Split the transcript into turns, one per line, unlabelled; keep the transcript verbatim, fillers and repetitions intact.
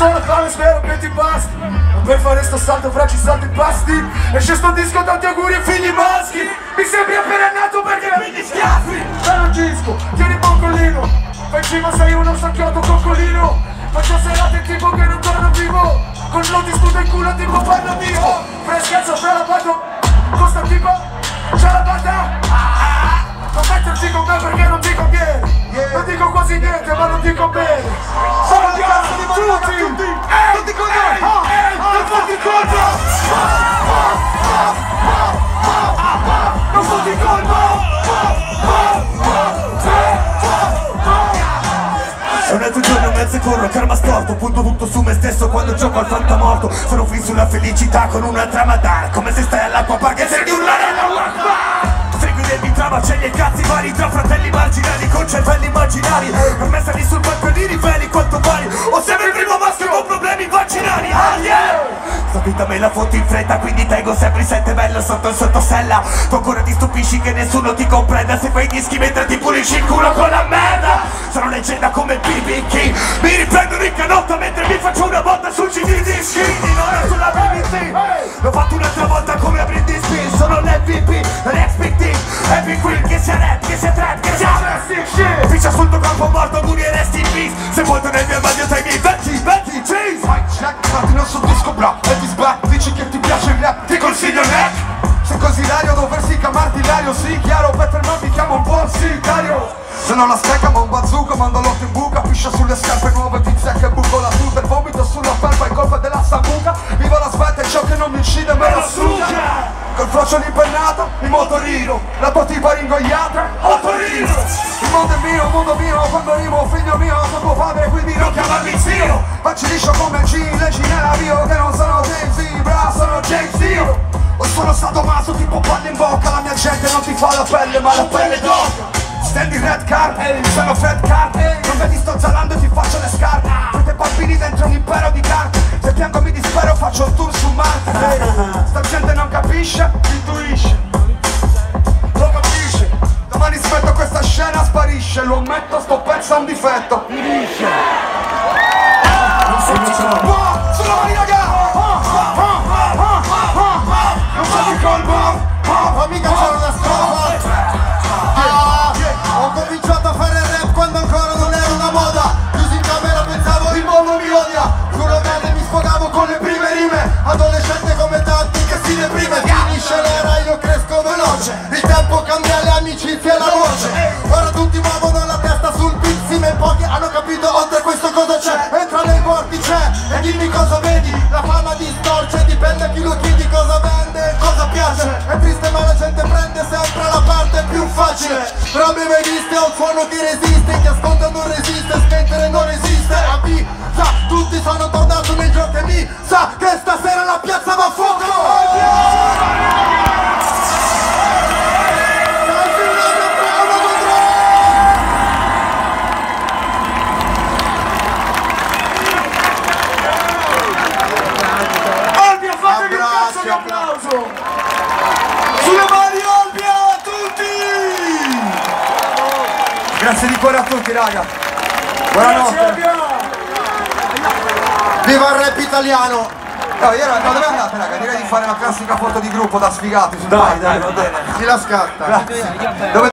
solo fame, spero che ti basti. Ma per fare sto salto fra ci salto i pasti. Esce sto disco, tanti auguri ai figli maschi. Mi sembri appena nato perché figli schiaffi. Bello disco, tieni boccolino. Fai cima, sei uno sacchiotto coccolino. Faccio serate tipo che non torno vivo. Con lo ti sputa il culo tipo parlo vivo. Freschezzo fra la pato. Con sta tipo, c'è la banda. Non metterci con me perché non ti conviene. Non dico quasi niente ma non dico bene. Sono di cazzo di tutti. Non ti conviene. Non fatti colpa. Non fatti colpa.
È un altro giorno mezzo e corro, karma storto. Punto tutto su me stesso quando gioco al fantamorto. Sono fin sulla felicità con una trama dark. Come se stai all'acqua park e senti urlare alla Akbar. Segui del trama, scegli i cazzi vari tra fratelli marginali con cervelli immaginari. Per me sali sul palco e li riveli quanto vali. O sembri il primo maschio con problemi vaccinali. Ah yeah! Sta vita me la fotti in fretta, quindi tengo sempre il sette bello sotto il sottosella. Tu ancora ti stupisci che nessuno ti comprenda se fai dischi mentre ti pulisci il culo con la merda. Sono leggenda come B B King. Mi riprendono in canotta mentre mi faccio una botta sul C D di skinny. Non è sulla B B C. L'ho fatto un'altra volta come a Brindisi. Sono l'M V P, l'X P T Happy Queen, che sia rap, che sia trap, che sia plastic shit. Piccia sul tuo corpo morto, auguri e resti in peace. Sepolto nel mio armadio tra i miei venti, venti cheese.
Mic check, infatti non so disco bra. E ti sback, dici che ti piace il rap, ti consiglio il rap. Se così Dario dovresti chiamarti Dario. Sì, chiaro, per non mi chiamo un buon sicario. Se non la stecca ma un bazooka, mando l'otto in buca. Piscia sulle scarpe nuove, pizzecca e buco la tuta. Il vomito sulla felpa è colpa della sambuca. Vivo la svelta e ciò che non mi incide me lo suga. Col frocio l'impennata, il motorino. La tua tipa ringoiata, motorino. Il mondo è mio, il mondo mio. Quando rimo, figlio mio, sono tuo padre, quindi non chiamarmi zio. Facci liscio come G, leggi nella bio. Che non sono James Z, bra, sono James Dio. O sono stato maso tipo palle in bocca. La mia gente non ti fa la pelle ma la pelle d'oca. Stendi red car, hey, sono Fred Car, hey. Non vedi sto zalando e ti faccio le scarpe. Siete bambini dentro un impero di carte. Se piango mi dispero faccio un tour su Marte, hey. Sta gente non capisce, intuisce. Lo capisce. Domani smetto questa scena sparisce. Lo ammetto, sto pezzo ha un difetto. Finisce. Wow, sulla mani raga. Non fate colpo.
Ma mica c'era una strofa. Ho cominciato a fare rap quando ancora non era una moda. Chiusi in camera pensavo il mondo mi odia. Giuro bene mi sfogavo con le prime rime. Adolescente come tanti che si deprime. Finisce l'era io cresco veloce. Il tempo cambia le amicizie e la voce. Ora tutti muovono la testa sul beat. Sì, ma in pochi hanno capito oltre questo cosa c'è. Entra nei vortice e dimmi cosa vedi. La fama distorce, dipende chi lo chiedi cosa vende, cosa piace. È triste ma la gente prende sempre la parte più facile. Robe mai viste, ho un suono che resiste. Chi ascolta non resiste, smettere non esiste. A B, sa, tutti sono tornato nel gioco e mi sa che stasera la piazza va a fuoco.
Olbia, fatevi un cazzo di applauso. Sulle mani Olbia, tutti.
Grazie di cuore a tutti raga. Buonanotte. Viva il rap italiano.
No, io, no, dove andate raga? Direi di fare una classica foto di gruppo da sfigati.
Dai, dai, va bene. Chi la scatta?
Grazie. Dove